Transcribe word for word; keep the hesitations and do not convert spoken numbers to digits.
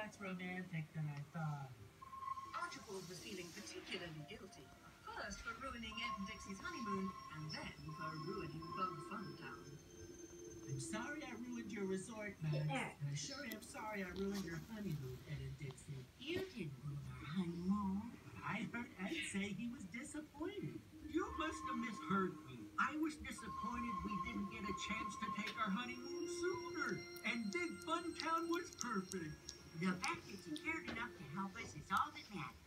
less romantic than I thought. Archibald was feeling particularly guilty. First for ruining Ed and Dixie's honeymoon, and then for ruining Bug Fun Town. I'm sorry I ruined your resort, Max. And I sure am sorry I ruined your honeymoon, Ed and Dixie. You didn't ruin our honeymoon. I heard Ed say he was disappointed. You must have misheard me. I was disappointed we didn't get a chance to take our honeymoon sooner. And Big Fun Town was perfect. The fact that you cared enough to help us is all that matters.